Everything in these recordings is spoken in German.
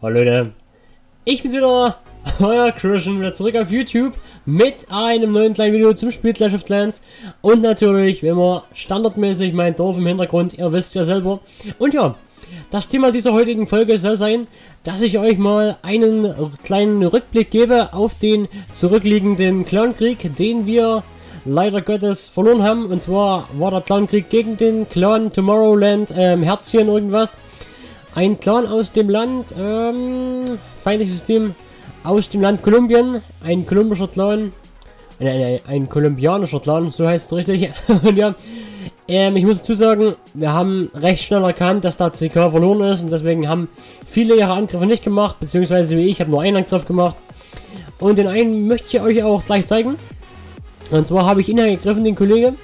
Hallo Leute, ich bin's wieder, euer Christian, wieder zurück auf YouTube mit einem neuen kleinen Video zum Spiel Clash of Clans und natürlich, wie immer, standardmäßig mein Dorf im Hintergrund, ihr wisst ja selber. Und ja, das Thema dieser heutigen Folge soll sein, dass ich euch mal einen kleinen Rückblick gebe auf den zurückliegenden Clankrieg, den wir leider Gottes verloren haben. Und zwar war der Clankrieg gegen den Clan Tomorrowland, Herzchen irgendwas. Ein Clan aus dem Land, feindliches Team aus dem Land Kolumbien, ein kolumbischer Clan, ein kolumbianischer Clan, so heißt es richtig. Und ja, ich muss dazu sagen, wir haben recht schnell erkannt, dass da CK verloren ist und deswegen haben viele ihre Angriffe nicht gemacht, beziehungsweise wie ich habe nur einen Angriff gemacht. Und den einen möchte ich euch auch gleich zeigen. Und zwar habe ich ihn angegriffen, den Kollege,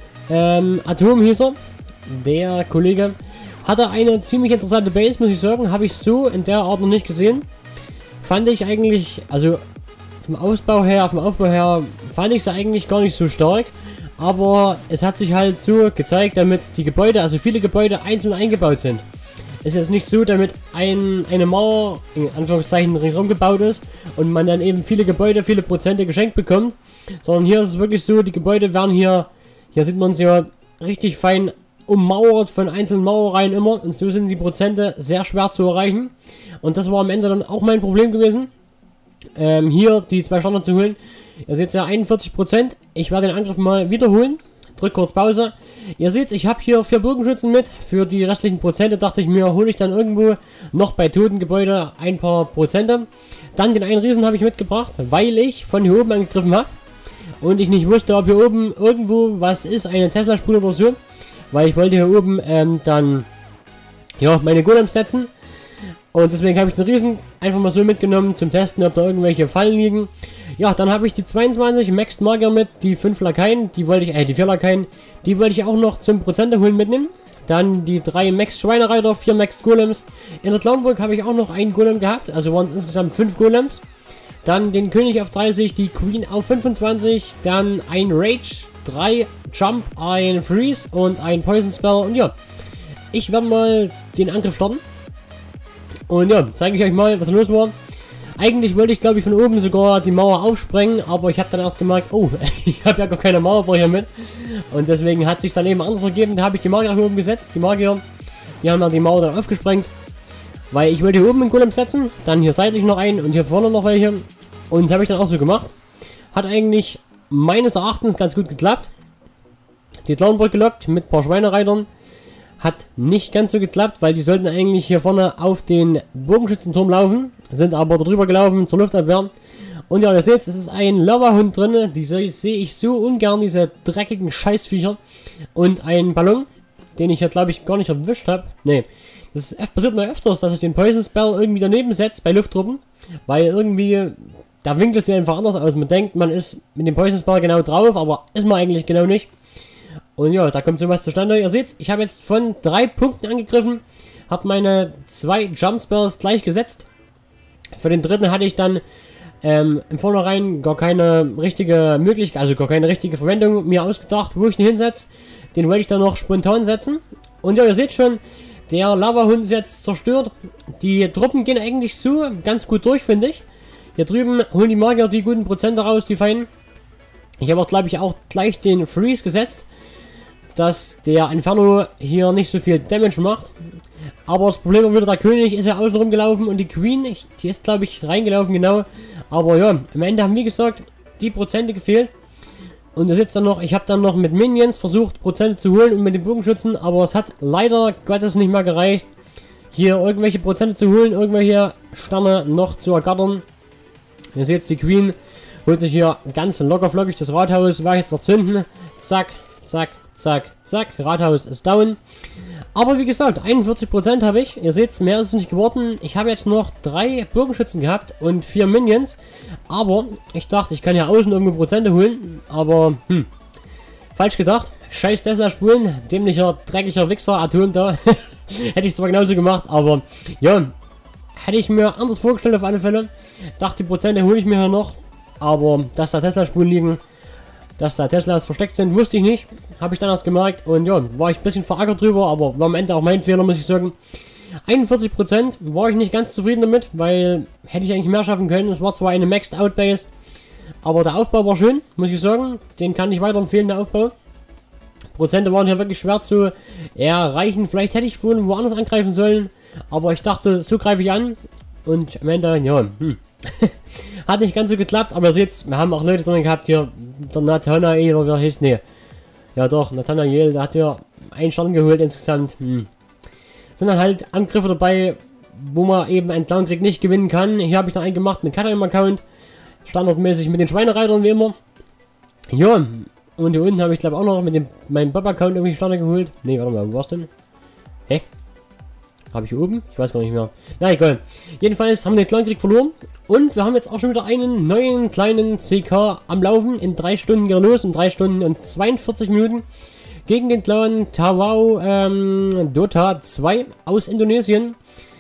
Atom hieß er, der Kollege. Hatte eine ziemlich interessante Base, muss ich sagen. Habe ich so in der Art noch nicht gesehen. Fand ich eigentlich, also vom Aufbau her, fand ich sie eigentlich gar nicht so stark. Aber es hat sich halt so gezeigt, damit die Gebäude, also viele Gebäude einzeln eingebaut sind. Es ist jetzt nicht so, damit eine Mauer, in Anführungszeichen, ringsherum gebaut ist und man dann eben viele Gebäude, viele Prozente geschenkt bekommt. Sondern hier ist es wirklich so, die Gebäude werden hier sieht man es ja richtig fein ummauert von einzelnen Mauerreihen immer und so sind die Prozente sehr schwer zu erreichen und das war am Ende dann auch mein Problem gewesen, hier die 2 Sterne zu holen. Ihr seht ja 41%, ich werde den Angriff mal wiederholen, drück kurz Pause. Ihr seht, ich habe hier 4 Bogenschützen mit, für die restlichen Prozente dachte ich mir, hole ich dann irgendwo noch bei toten Gebäude ein paar Prozente. Dann den einen Riesen habe ich mitgebracht, weil ich von hier oben angegriffen habe und ich nicht wusste, ob hier oben irgendwo was ist, eine Tesla-Spule oder so. Weil ich wollte hier oben dann ja meine Golems setzen. Und deswegen habe ich den Riesen einfach mal so mitgenommen zum Testen, ob da irgendwelche Fallen liegen. Ja, dann habe ich die 22 Maxed Magier mit, die 5 Lakaien, die 4 Lakaien, die wollte ich auch noch zum Prozente holen mitnehmen. Dann die 3 Max Schweinereiter, 4 Max Golems. In der Clownburg habe ich auch noch einen Golem gehabt, also waren es insgesamt 5 Golems. Dann den König auf 30, die Queen auf 25, dann ein Rage, 3 Jump, ein Freeze und ein Poison Spell. Und ja, ich werde mal den Angriff starten. Und ja, zeige ich euch mal, was los war. Eigentlich wollte ich, glaube ich, von oben sogar die Mauer aufsprengen, aber ich habe dann erst gemerkt, oh, ich habe ja gar keine Mauerbrecher mit. Und deswegen hat sich dann eben anders ergeben. Da habe ich die Magier hier oben gesetzt. Die Magier, die haben dann die Mauer dann aufgesprengt. Weil ich wollte hier oben einen Golem setzen, dann hier seitlich noch einen und hier vorne noch welche. Und das habe ich dann auch so gemacht. Hat eigentlich meines Erachtens ganz gut geklappt. Die Clownburg gelockt mit ein paar Schweinereitern. Hat nicht ganz so geklappt, weil die sollten eigentlich hier vorne auf den Bogenschützenturm laufen. Sind aber darüber gelaufen zur Luftabwehr. Und ja, ihr seht, es ist ein Lava-Hund drin. Die sehe ich so ungern, diese dreckigen Scheißviecher. Und ein Ballon, den ich ja, glaube ich, gar nicht erwischt habe. Nee, das passiert mir öfters, dass ich den Poison Spell irgendwie daneben setze bei Lufttruppen. Weil irgendwie der Winkel sieht einfach anders aus. Man denkt, man ist mit dem Poison Spell genau drauf, aber ist man eigentlich genau nicht. Und ja, da kommt sowas zustande. Ihr seht, ich habe jetzt von 3 Punkten angegriffen, habe meine 2 Jump Spells gleich gesetzt. Für den dritten hatte ich dann im Vornherein gar keine richtige Möglichkeit, also gar keine richtige Verwendung mir ausgedacht, wo ich den hinsetze. Den wollte ich dann noch spontan setzen. Und ja, ihr seht schon, der Lava-Hund ist jetzt zerstört. Die Truppen gehen eigentlich so ganz gut durch, finde ich. Hier drüben holen die Magier die guten Prozente raus, die feinen. Ich habe auch, glaube ich, auch gleich den Freeze gesetzt, dass der Inferno hier nicht so viel Damage macht. Aber das Problem war wieder, der König ist ja außen rumgelaufen und die Queen, die ist, glaube ich, reingelaufen, genau. Aber ja, am Ende haben, wie gesagt, die Prozente gefehlt. Und das jetzt dann noch, ich habe dann noch mit Minions versucht, Prozente zu holen und mit den Bogenschützen, aber es hat leider Gottes nicht mehr gereicht, hier irgendwelche Prozente zu holen, irgendwelche Sterne noch zu ergattern. Ihr seht, die Queen holt sich hier ganz locker flockig das Rathaus, werde ich jetzt noch zünden. Zack, zack, zack, zack, Rathaus ist down. Aber wie gesagt, 41% habe ich. Ihr seht, mehr ist es nicht geworden. Ich habe jetzt noch 3 Bogenschützen gehabt und 4 Minions. Aber ich dachte, ich kann ja außen irgendwo Prozente holen. Aber, falsch gedacht. Scheiß Tesla-Spulen. Dämlicher, dreckiger Wichser, Atom da. Hätte ich zwar genauso gemacht, aber ja, hätte ich mir anders vorgestellt auf alle Fälle. Dachte, die Prozente hole ich mir hier noch. Aber dass da Tesla-Spulen liegen, dass da Teslas versteckt sind, wusste ich nicht. Habe ich dann erst gemerkt. Und ja, war ich ein bisschen verärgert drüber, aber war am Ende auch mein Fehler, muss ich sagen. 41% war ich nicht ganz zufrieden damit, weil hätte ich eigentlich mehr schaffen können. Es war zwar eine Maxed Out Base, aber der Aufbau war schön, muss ich sagen. Den kann ich weiterempfehlen, der Aufbau. Prozente waren hier wirklich schwer zu erreichen. Vielleicht hätte ich vorhin woanders angreifen sollen, aber ich dachte, so greife ich an. Und am Ende, ja, hat nicht ganz so geklappt, aber ihr seht, wir haben auch Leute drin gehabt hier. Der Nathanael, oder wie hieß, nee. Ja doch, Nathanael, der hat ja einen Stern geholt insgesamt. Sind dann halt Angriffe dabei, wo man eben einen Clown-Krieg nicht gewinnen kann. Hier habe ich noch einen gemacht mit Cutter im Account. Standardmäßig mit den Schweinereitern wie immer. Ja, und hier unten habe ich glaube auch noch mit dem meinem Bob-Account irgendwie Sterne geholt. Ne, warte mal, wo war's denn? Hä? Habe ich hier oben? Ich weiß gar nicht mehr. Na egal. Jedenfalls haben wir den Clown-Krieg verloren. Und wir haben jetzt auch schon wieder einen neuen kleinen CK am Laufen. In 3 Stunden geht er los. In 3 Stunden und 42 Minuten. Gegen den Clown Tawau Dota 2 aus Indonesien.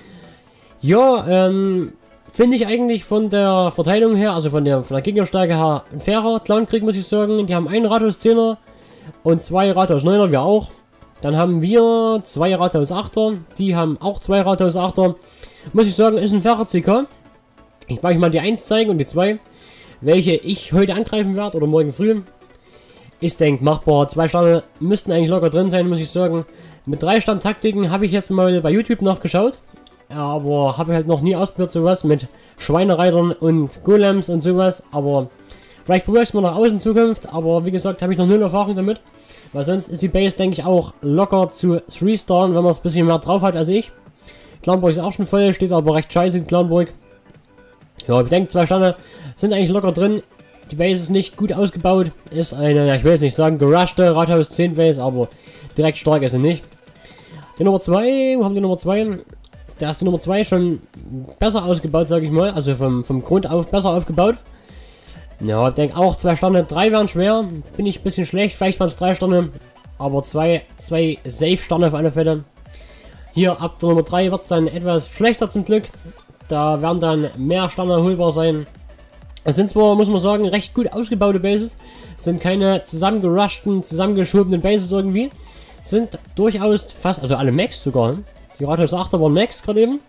Ja, finde ich eigentlich von der Verteilung her, also von der Gegnerstärke her, ein fairer Clown-Krieg, muss ich sagen. Die haben einen Rathaus 10er und 2 Rathaus 9er, wir auch. Dann haben wir 2 Rathaus 8er, die haben auch 2 Rathaus 8er. Muss ich sagen, ist ein fairer CK. Ich werde euch mal die 1 zeigen und die 2, welche ich heute angreifen werde oder morgen früh. Ich denke, machbar. 2 Sterne müssten eigentlich locker drin sein, muss ich sagen. Mit 3 Stern-Taktiken habe ich jetzt mal bei YouTube nachgeschaut. Aber habe ich halt noch nie ausprobiert, sowas mit Schweinereitern und Golems und sowas. Aber vielleicht probiere ich es mal nach außen in Zukunft. Aber wie gesagt, habe ich noch null Erfahrung damit. Weil sonst ist die Base, denke ich, auch locker zu 3-Starren, wenn man es ein bisschen mehr drauf hat als ich. Clownburg ist auch schon voll, steht aber recht scheiße in Clownburg. Ja, ich denke, 2 Sterne sind eigentlich locker drin. Die Base ist nicht gut ausgebaut. Ist eine, ja, ich will jetzt nicht sagen, gerushte Rathaus 10 Base, aber direkt stark ist sie nicht. Die Nummer 2, wo haben die Nummer 2? Da ist die Nummer 2 schon besser ausgebaut, sage ich mal. Also vom Grund auf besser aufgebaut. Ja, ich denke auch 2 Sterne, 3 wären schwer. Bin ich ein bisschen schlecht. Vielleicht waren es 3 Sterne. Aber 2 Safe-Sterne auf alle Fälle. Hier ab der Nummer 3 wird es dann etwas schlechter zum Glück. Da werden dann mehr Sterne erholbar sein. Es sind zwar, muss man sagen, recht gut ausgebaute Bases. Es sind keine zusammengerushten, zusammengeschobenen Bases irgendwie. Es sind durchaus fast, also alle Max sogar. Die Rathaus 8er waren Max gerade eben.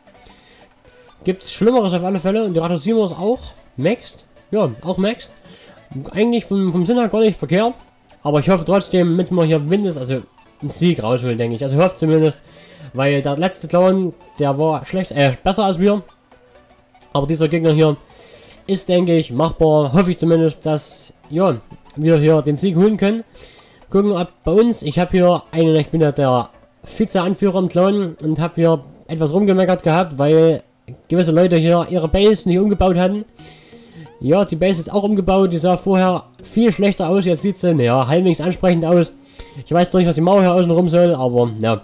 Gibt es Schlimmeres auf alle Fälle. Und die Rathaus 7er ist auch Maxed. Ja, auch Maxed. Eigentlich vom Sinn her gar nicht verkehrt. Aber ich hoffe trotzdem, mit man hier mindestens, also einen Sieg rausholen, denke ich. Also ich hoffe zumindest. Weil der letzte Clown, der war schlecht, besser als wir. Aber dieser Gegner hier ist, denke ich, machbar. Hoffe ich zumindest, dass ja, wir hier den Sieg holen können. Gucken, ob bei uns, ich habe hier einen, ich bin ja der Vize-Anführer im Clown und habe hier etwas rumgemeckert gehabt, weil gewisse Leute hier ihre Base nicht umgebaut hatten. Ja, die Base ist auch umgebaut, die sah vorher viel schlechter aus, jetzt sieht sie, naja, halbwegs ansprechend aus. Ich weiß doch nicht, was die Mauer hier außen rum soll, aber ja.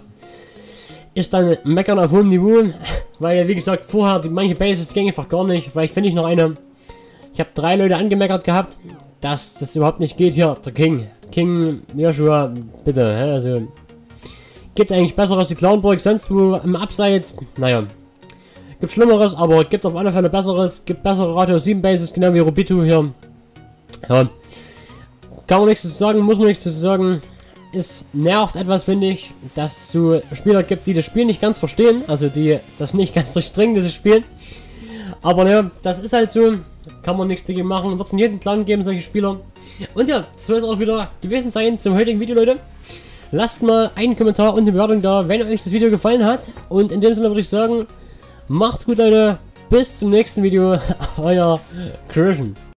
Ist dann meckern auf hohem Niveau, weil wie gesagt, vorher manche Bases gingen einfach gar nicht. Vielleicht finde ich noch eine. Ich habe 3 Leute angemeckert gehabt, dass das überhaupt nicht geht. Hier, der King Joshua, bitte, also gibt eigentlich besseres die Clownburg, sonst wo im Abseits, naja, gibt Schlimmeres, aber gibt auf alle Fälle besseres, gibt bessere Rathaus 7 Bases, genau wie Robitu hier. Ja, kann man nichts zu sagen, muss man nichts zu sagen. Es nervt etwas, finde ich, dass es so Spieler gibt, die das Spiel nicht ganz verstehen, also die das nicht ganz durchdringen, dieses Spiel. Aber ne, das ist halt so, kann man nichts dagegen machen, wird es in jedem Clan geben, solche Spieler. Und ja, das soll es auch wieder gewesen sein zum heutigen Video, Leute. Lasst mal einen Kommentar und eine Bewertung da, wenn euch das Video gefallen hat. Und in dem Sinne würde ich sagen, macht's gut, Leute, bis zum nächsten Video, euer Christian.